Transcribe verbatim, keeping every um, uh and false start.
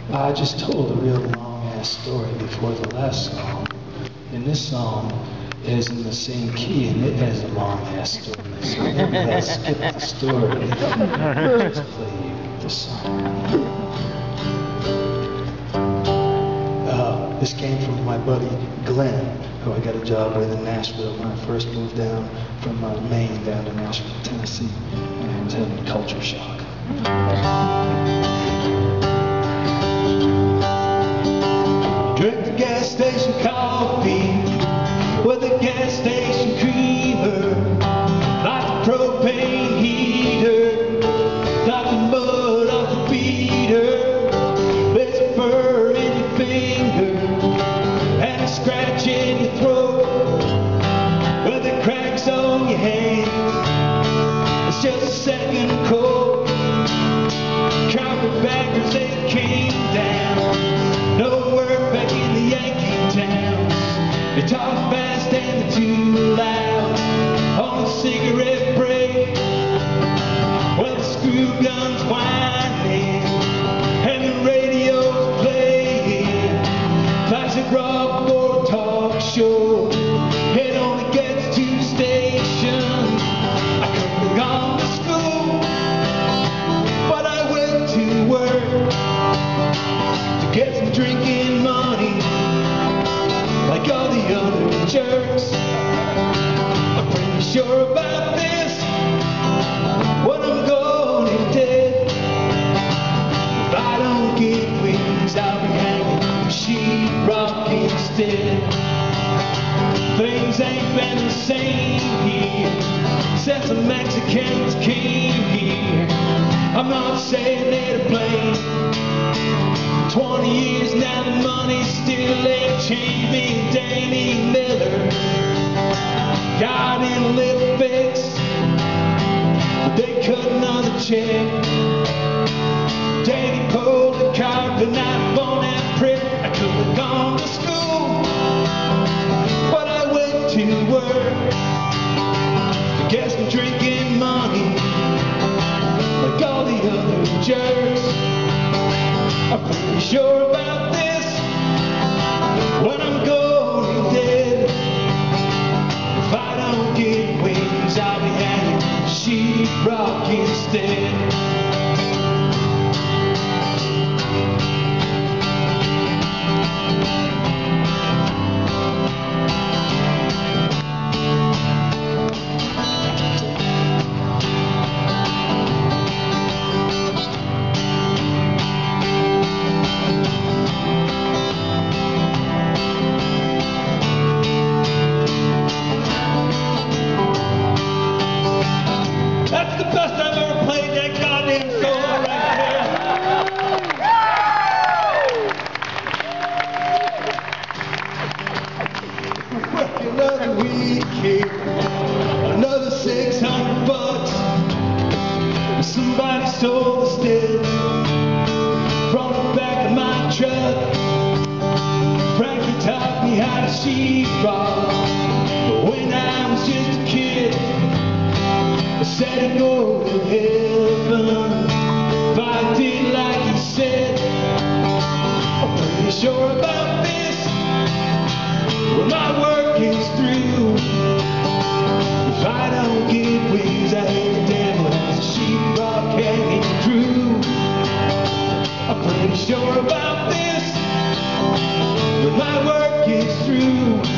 I just told a real long-ass story before the last song, and this song is in the same key, and it has a long-ass story, so maybe I'll skip the story. Just play you the song. Uh, this came from my buddy Glenn, who I got a job with in Nashville when I first moved down from uh, Maine down to Nashville, Tennessee, and I was having culture shock. Drink the gas station coffee with the gas station creamer, like the propane heater, like the mud off the beater. There's a burr in your finger and a scratch in your throat, with the cracks on your hands. It's just a second cold. Carpetbaggers, they came down. No work back in the Yankee towns. They talk fast and they're too loud on a cigarette break. Well, the screw gun's whining and the radio's playing classic rock or a talk show. It only gets two stations. I could have gone to school, but I went to work to get some drinking money, like all the other jerks. I'm pretty sure about this, when I'm going in dead. If I don't get wings, I'll be hanging from sheetrock instead. Things ain't been the same here since the Mexicans came here. I'm not saying they're to blame. Twenty years now, the money still ain't changed me. Danny Miller got in a little fix, but they cut another check. Danny pulled the carpet knife on that prick. I could have gone to school, but I went to work to get some drinking money, like all the other jerks. I'm pretty sure about this, when I'm going dead. If I don't get wings, I'll be hanging sheetrock instead. That's the best I've ever played that goddamn solo right there. Work another week here, another six hundred bucks. Somebody stole the stairs from the back of my truck. Frankie taught me how to sheetrock, but when I was just a kid, I said I'd go to heaven if I did like he said. I'm pretty sure about this, when my work is through. If I don't get wings, I hate the devil has a sheetrock hanging crew. I'm pretty sure about this, when my work is through.